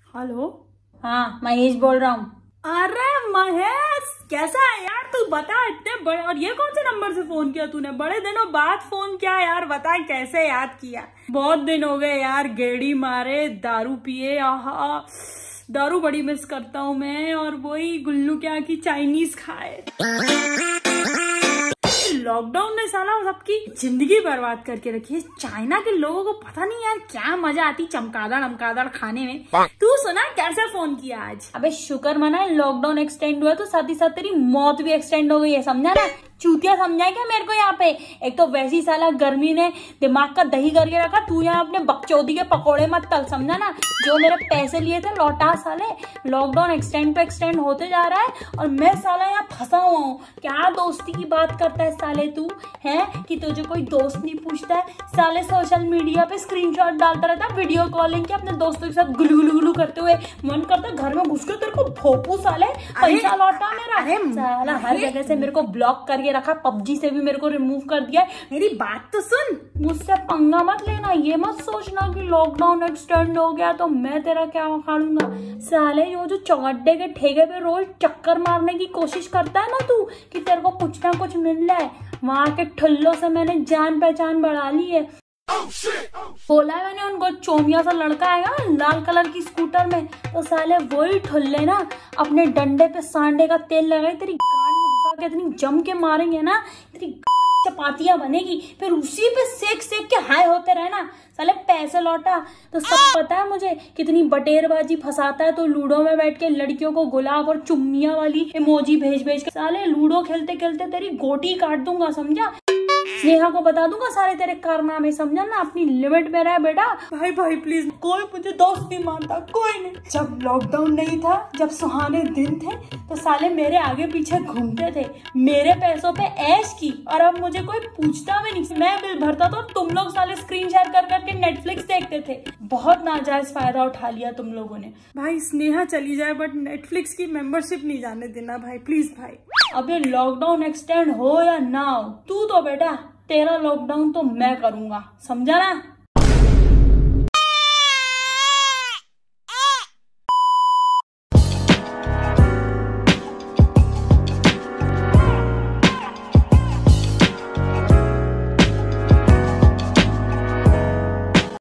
Hello. हाँ महेश बोल रहा हूँ। अरे महेश, कैसा है यार तू? बता, इतने बड़े, और ये कौन से नंबर से फोन किया तूने? बड़े दिनों बाद फोन किया यार, बता कैसे याद किया? बहुत दिन हो गए यार, गेड़ी मारे, दारू पिए, आहा दारू बड़ी मिस करता हूँ मैं, और वही गुल्लू के यहाँ की चाइनीज खाए। लॉकडाउन ने साला सबकी जिंदगी बर्बाद करके रखी है। चाइना के लोगों को पता नहीं यार क्या मजा आती चमकादड़ अमकादड़ खाने में। तू सुना कैसे फोन किया आज? अबे शुक्र मना लॉकडाउन एक्सटेंड हुआ तो साथ ही साथ तेरी मौत भी एक्सटेंड हो गई है, समझा ना? चूतिया समझा है क्या मेरे को यहाँ पे? एक तो वैसी साला गर्मी ने दिमाग का दही करके रखा। तू यहाँ अपने बकचोदी के पकोड़े मत तल, समझा ना? जो मेरे पैसे लिए थे लौटा साले। लॉकडाउन एक्सटेंड पे एक्सटेंड होते जा रहा है और मैं साला यहाँ फंसा हुआ हूँ। क्या दोस्ती की बात करता है साले तू, है कि तुझे कोई दोस्त नहीं पूछता है? साले सोशल मीडिया पे स्क्रीनशॉट डालता रहता है, वीडियो कॉलिंग के अपने दोस्तों के साथ गुलू गुलू गुलू करते हुए। मन करता है घर में घुस के तेरे को भोपू साले। पैसा लौटा मेरा। साला हर जगह से मेरे को ब्लॉक करके रखा, पबजी से भी मेरे को रिमूव कर दिया। मेरी बात तो सुन, मुझसे पंगा मत लेना। ये मत सोचना कि लॉकडाउन एक्सटेंड हो गया तो मैं तेरा क्या उखाड़ूंगा। साले यो जो चौगड्डे के ठेके पे रोज चक्कर मारने की कोशिश करता है ना तू, कि तेरे को कुछ ना कुछ मिल रहा है, वहां के ठुल्लों से मैंने जान पहचान बढ़ा ली है। बोला है मैंने उनको, चोमिया सा लड़का आएगा लाल कलर की स्कूटर में, तो साले वही ठुल्ले ना अपने डंडे पे सांडे का तेल लगाए तेरी गांड में घुसा के इतनी जम के मारेंगे ना, तेरी चपातियां बनेगी। फिर उसी पे सेक सेक के हाय होते रहे ना। साले पैसे लौटा तो सब पता है मुझे कितनी बटेरबाजी फंसाता है। तो लूडो में बैठ के लड़कियों को गुलाब और चुम्मिया वाली इमोजी भेज भेज के साले लूडो खेलते खेलते तेरी गोटी काट दूंगा, समझा? स्नेहा को बता दूंगा सारे तेरे कारनामे, समझा ना? अपनी लिमिट में रह बेटा। भाई भाई प्लीज, कोई मुझे दोस्त नहीं मानता, कोई नहीं। जब लॉकडाउन नहीं था, जब सुहाने दिन थे, तो साले मेरे आगे पीछे घूमते थे, मेरे पैसों पे ऐश की, और अब मुझे कोई पूछता भी नहीं। मैं बिल भरता था, तुम लोग साले स्क्रीन शेयर कर करके नेटफ्लिक्स देखते थे। बहुत नाजायज फायदा उठा लिया तुम लोगों ने। भाई स्नेहा चली जाए बट नेटफ्लिक्स की मेंबरशिप नहीं जाने देना भाई, प्लीज भाई। अबे लॉकडाउन एक्सटेंड हो या ना हो, तू तो बेटा तेरा लॉकडाउन तो मैं करूंगा, समझा ना?